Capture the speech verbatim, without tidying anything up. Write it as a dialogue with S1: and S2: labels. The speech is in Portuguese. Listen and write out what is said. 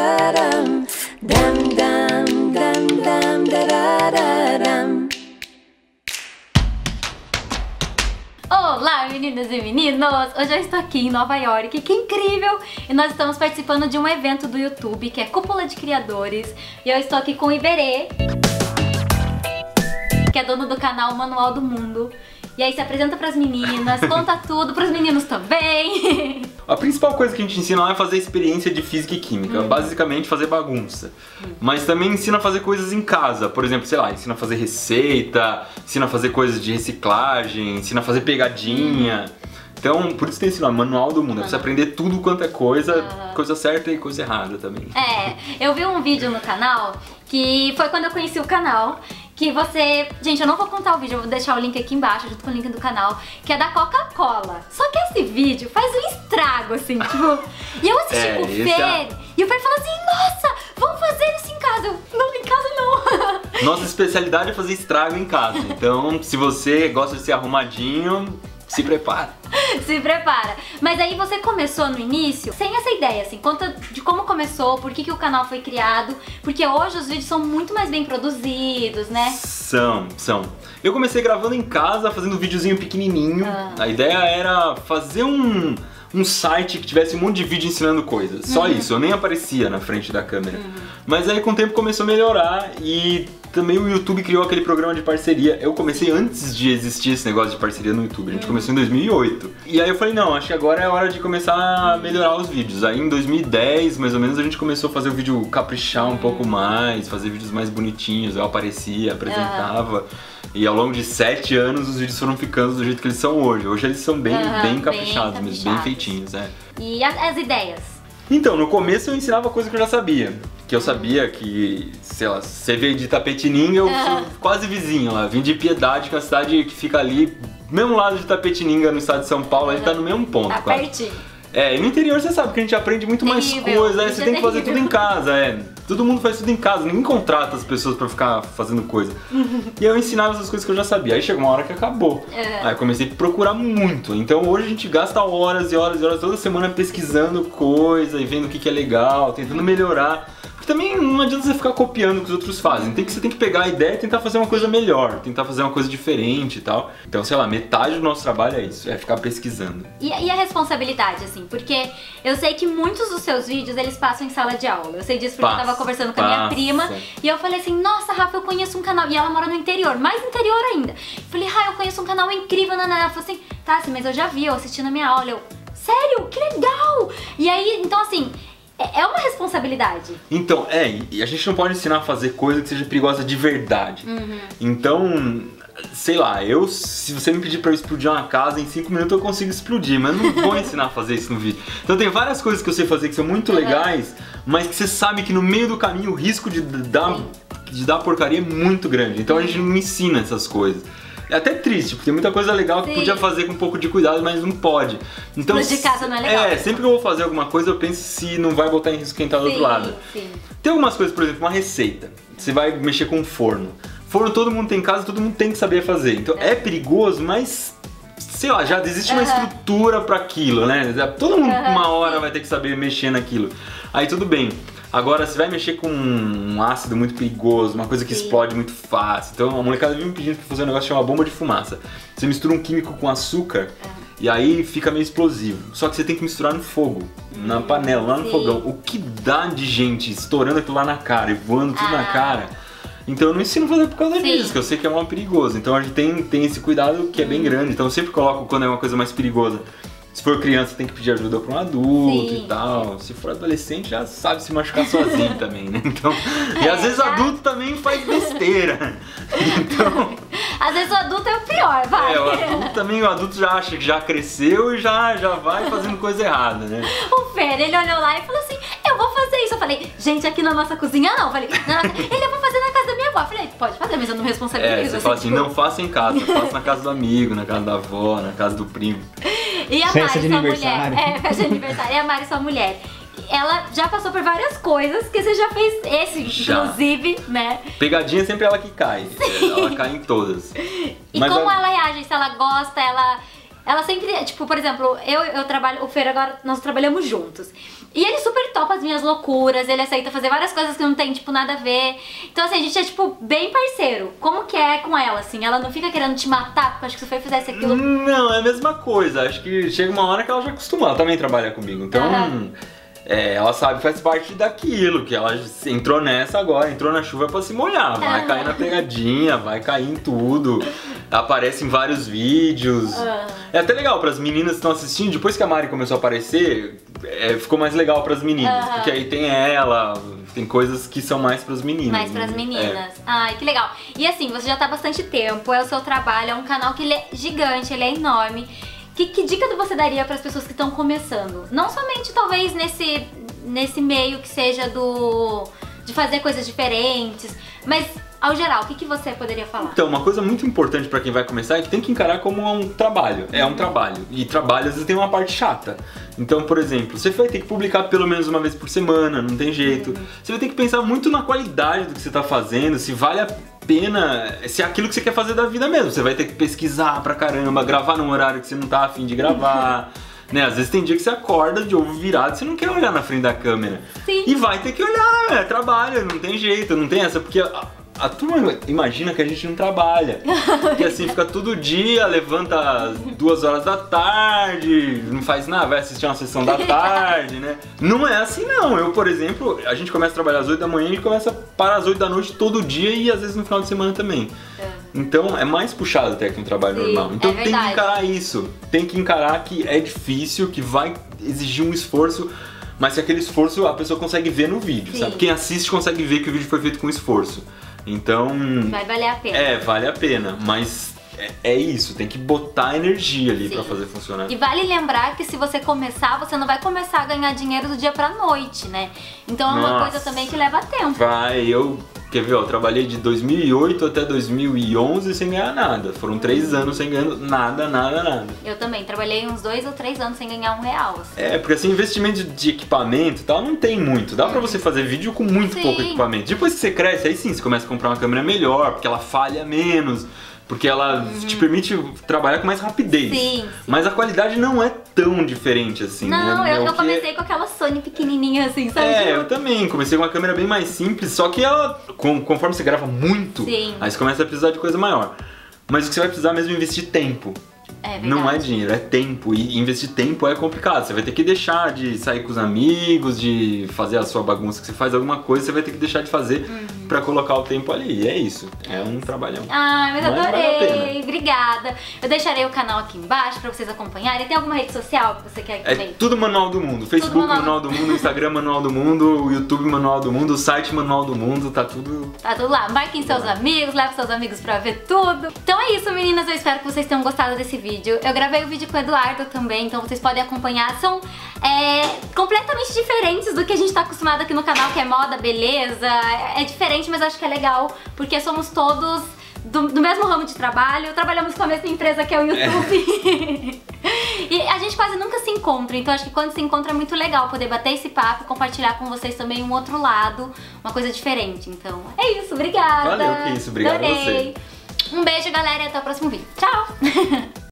S1: dararam, dam dam dam dam dararam.
S2: Olá, meninas e meninos! Hoje eu estou aqui em Nova York, que incrível! E nós estamos participando de um evento do YouTube, que é Cúpula de Criadores. E eu estou aqui com o Iberê, que é dono do canal Manual do Mundo. E aí se apresenta pras meninas, conta tudo, pros meninos também.
S3: A principal coisa que a gente ensina lá é fazer experiência de física e química, hum. basicamente fazer bagunça. Hum. Mas também ensina a fazer coisas em casa, por exemplo, sei lá, ensina a fazer receita, ensina a fazer coisas de reciclagem, ensina a fazer pegadinha. Hum. Então, por isso tem esse nome, Manual do Mundo, é pra você aprender tudo quanto é coisa, uhum. coisa certa e coisa errada também.
S2: É, eu vi um vídeo no canal, que foi quando eu conheci o canal, que você... Gente, eu não vou contar o vídeo, eu vou deixar o link aqui embaixo, junto com o link do canal, que é da Coca-Cola. Só que esse vídeo faz um estrago, assim, tipo... E eu assisti
S3: é,
S2: com o Fer, é... e o Fer falou assim, nossa, vamos fazer isso em casa. Eu, não, em casa não.
S3: Nossa especialidade é fazer estrago em casa, então se você gosta de ser arrumadinho... Se prepara.
S2: Se prepara. Mas aí você começou no início sem essa ideia, assim, conta de como começou, por que, que o canal foi criado, porque hoje os vídeos são muito mais bem produzidos, né?
S3: São, são. Eu comecei gravando em casa, fazendo um videozinho pequenininho. Ah. A ideia era fazer um, um site que tivesse um monte de vídeo ensinando coisas. Só uhum. isso, eu nem aparecia na frente da câmera. Uhum. Mas aí com o tempo começou a melhorar e... Também o YouTube criou aquele programa de parceria. Eu comecei antes de existir esse negócio de parceria no YouTube. A gente começou em dois mil e oito. E aí eu falei, não, acho que agora é hora de começar a melhorar os vídeos. Aí em dois mil e dez, mais ou menos, a gente começou a fazer o vídeo caprichar um pouco mais, fazer vídeos mais bonitinhos. Eu aparecia, apresentava. Uhum. E ao longo de sete anos os vídeos foram ficando do jeito que eles são hoje. Hoje eles são bem, uhum, bem caprichados, bem, mesmo, bem feitinhos. É.
S2: E as, as ideias?
S3: Então, no começo eu ensinava coisa que eu já sabia. Que eu sabia que, sei lá, você veio de Itapetininga, eu sou quase vizinho lá. Vim de Piedade, que é uma cidade que fica ali, mesmo lado de Itapetininga, no estado de São Paulo, a gente tá no mesmo ponto.
S2: Tá pertinho.
S3: É, e no interior você sabe que a gente aprende muito mais coisas, né? Você tem que fazer tudo em casa, é. Todo mundo faz tudo em casa, ninguém contrata as pessoas pra ficar fazendo coisa. E eu ensinava essas coisas que eu já sabia. Aí chegou uma hora que acabou. Aí eu comecei a procurar muito. Então hoje a gente gasta horas e horas e horas toda semana pesquisando coisa e vendo o que que é legal, tentando melhorar. Também não adianta você ficar copiando o que os outros fazem. Tem que, você tem que pegar a ideia e tentar fazer uma coisa melhor, tentar fazer uma coisa diferente e tal. Então, sei lá, metade do nosso trabalho é isso, é ficar pesquisando.
S2: E, e a responsabilidade, assim? Porque eu sei que muitos dos seus vídeos, eles passam em sala de aula. Eu sei disso porque passa, eu tava conversando com a minha prima. E eu falei assim, nossa, Rafa, eu conheço um canal. E ela mora no interior, mais interior ainda. Eu falei, ah, eu conheço um canal incrível, Nana. Ela falou assim, tá, assim, mas eu já vi, eu assisti na minha aula. Eu, sério? Que legal! E aí, então assim... É uma responsabilidade.
S3: Então, é, e a gente não pode ensinar a fazer coisa que seja perigosa de verdade. Uhum. Então, sei lá, eu, se você me pedir pra eu explodir uma casa, em cinco minutos eu consigo explodir, mas eu não vou ensinar a fazer isso no vídeo. Então tem várias coisas que eu sei fazer que são muito uhum. legais, mas que você sabe que no meio do caminho o risco de dar, de dar porcaria é muito grande. Então a gente não ensina essas coisas. É até triste, porque tem muita coisa legal que Sim. podia fazer com um pouco de cuidado, mas não pode. Então,
S2: de casa não é legal.
S3: É, sempre que eu vou fazer alguma coisa, eu penso se não vai botar em risco quem tá do sim, outro lado. Sim. Tem algumas coisas, por exemplo, uma receita. Você vai mexer com um forno. Forno todo mundo tem em casa, todo mundo tem que saber fazer. Então é, é perigoso, mas... Sei lá, já existe uma uhum. estrutura pra aquilo, né? Todo mundo uhum. uma hora vai ter que saber mexer naquilo. Aí tudo bem. Agora, você vai mexer com um ácido muito perigoso, uma coisa que Sim. explode muito fácil. Então, a molecada vive me pedindo pra fazer um negócio chamado bomba de fumaça. Você mistura um químico com açúcar uhum. e aí fica meio explosivo. Só que você tem que misturar no fogo, uhum. na panela, lá no Sim. fogão. O que dá de gente estourando aquilo lá na cara e voando tudo ah. na cara. Então eu não ensino a fazer por causa Sim. disso, que eu sei que é mal perigoso. Então a gente tem, tem esse cuidado que é bem grande. Então eu sempre coloco quando é uma coisa mais perigosa. Se for criança, tem que pedir ajuda para um adulto Sim. e tal. Se for adolescente, já sabe se machucar sozinho também, né? Então, é, e às vezes já... adulto também faz besteira. Então...
S2: Às vezes o adulto é o pior, vai.
S3: É, o adulto também, o adulto já acha que já cresceu e já, já vai fazendo coisa errada, né?
S2: O Fer, ele olhou lá e falou assim, eu vou fazer isso. Eu falei, gente, aqui na nossa cozinha não. Eu falei, na nossa... ele, eu vou fazer na casa da minha avó. Eu falei, pode fazer, mas eu não responsabilizo.
S3: É, você fala assim, tipo... não faça em casa, faça na casa do amigo, na casa da avó, na casa do primo.
S2: E a Mari, sua mulher, é, festa de aniversário, e a Mari, sua mulher, ela já passou por várias coisas, que você já fez esse, já. inclusive, né?
S3: Pegadinha é sempre ela que cai, Sim. ela cai em todas.
S2: E
S3: Mas
S2: como
S3: ela...
S2: ela reage, se ela gosta, ela... Ela sempre, tipo, por exemplo, eu, eu trabalho, o Fer agora, nós trabalhamos juntos. E ele super topa as minhas loucuras, ele aceita fazer várias coisas que não tem, tipo, nada a ver. Então, assim, a gente é, tipo, bem parceiro. Como que é com ela, assim? Ela não fica querendo te matar, porque acho que se o Fer fizesse aquilo...
S3: Não, é a mesma coisa. Acho que chega uma hora que ela já acostuma. Ela também trabalha comigo, então... Uhum. É, ela sabe, faz parte daquilo, que ela entrou nessa agora, entrou na chuva pra se molhar, vai uhum. cair na pegadinha, vai cair em tudo, aparece em vários vídeos. Uhum. É até legal pras meninas que estão assistindo, depois que a Mari começou a aparecer, é, ficou mais legal pras meninas, uhum. porque aí tem ela, tem coisas que são mais pras meninas.
S2: Mais pras meninas. É. Ai, que legal. E assim, você já tá há bastante tempo, é o seu trabalho, é um canal que ele é gigante, ele é enorme. Que, que dica você daria para as pessoas que estão começando? Não somente talvez nesse, nesse meio que seja do de fazer coisas diferentes, mas ao geral, o que, que você poderia falar?
S3: Então, uma coisa muito importante para quem vai começar é que tem que encarar como um trabalho. É um trabalho. E trabalho às vezes tem uma parte chata. Então, por exemplo, você vai ter que publicar pelo menos uma vez por semana, não tem jeito. Uhum. Você vai ter que pensar muito na qualidade do que você está fazendo, se vale a pena, se é aquilo que você quer fazer da vida mesmo. Você vai ter que pesquisar pra caramba, gravar num horário que você não tá afim de gravar. Né? Às vezes tem dia que você acorda de ovo virado e você não quer olhar na frente da câmera.
S2: Sim.
S3: E vai ter que olhar, é trabalho, não tem jeito, não tem essa, porque a, a turma imagina que a gente não trabalha. Que assim, fica todo dia, levanta duas horas da tarde, não faz nada, vai assistir uma sessão da tarde, né? Não é assim não. Eu, por exemplo, a gente começa a trabalhar às oito da manhã e a gente começa a parar às oito da noite todo dia e às vezes no final de semana também. É. Então é mais puxado até que um trabalho Sim, normal. Então
S2: é
S3: tem que encarar isso. Tem que encarar que é difícil, que vai exigir um esforço, mas que aquele esforço a pessoa consegue ver no vídeo, Sim. sabe? Quem assiste consegue ver que o vídeo foi feito com esforço. Então...
S2: vai valer a pena.
S3: É, vale a pena, mas é, é isso, tem que botar energia ali Sim. pra fazer funcionar.
S2: E vale lembrar que se você começar, você não vai começar a ganhar dinheiro do dia pra noite, né? Então é uma
S3: Nossa.
S2: coisa também que leva tempo.
S3: Vai, eu... Quer ver, ó, eu trabalhei de dois mil e oito até dois mil e onze sem ganhar nada. Foram três anos sem ganhar nada, nada, nada.
S2: Eu também, trabalhei uns dois ou três anos sem ganhar um real. Assim.
S3: É, porque assim, investimento de equipamento e tal, não tem muito. Dá pra você fazer vídeo com muito
S2: Sim.
S3: pouco equipamento. Depois que você cresce, aí sim, você começa a comprar uma câmera melhor, porque ela falha menos. Porque ela uhum. te permite trabalhar com mais rapidez.
S2: Sim, sim.
S3: Mas a qualidade não é tão diferente assim.
S2: Não,
S3: né?
S2: eu,
S3: é
S2: eu comecei
S3: que...
S2: com aquela Sony pequenininha assim, sabe?
S3: É, eu também. Comecei com uma câmera bem mais simples, só que ela, com, conforme você grava muito,
S2: sim.
S3: aí você começa a precisar de coisa maior. Mas o que você vai precisar mesmo é investir tempo.
S2: É
S3: não é dinheiro, é tempo. E investir tempo é complicado. Você vai ter que deixar de sair com os amigos, de fazer a sua bagunça que você faz, alguma coisa você vai ter que deixar de fazer uhum. pra colocar o tempo ali. E é isso. É um trabalhão.
S2: Ai, mas, mas adorei.
S3: Vale
S2: Obrigada. Eu deixarei o canal aqui embaixo pra vocês acompanharem. Tem alguma rede social que você quer que
S3: É tudo Manual do Mundo. Facebook Manual... Manual do Mundo, Instagram Manual do Mundo, o YouTube Manual do Mundo, o site Manual do Mundo, tá tudo...
S2: Tá tudo lá. Marquem seus é. amigos, leve seus amigos pra ver tudo. Então é isso, meninas. Eu espero que vocês tenham gostado desse vídeo. Eu gravei o vídeo com o Eduardo também, então vocês podem acompanhar. São é, completamente diferentes do que a gente tá acostumado aqui no canal, que é moda, beleza. É diferente, mas acho que é legal, porque somos todos do, do mesmo ramo de trabalho, trabalhamos com a mesma empresa que é o YouTube. É. E a gente quase nunca se encontra, então acho que quando se encontra é muito legal poder bater esse papo e compartilhar com vocês também um outro lado, uma coisa diferente. Então é isso, obrigada.
S3: Valeu, que isso, obrigado a você.
S2: Um beijo, galera, e até o próximo vídeo. Tchau!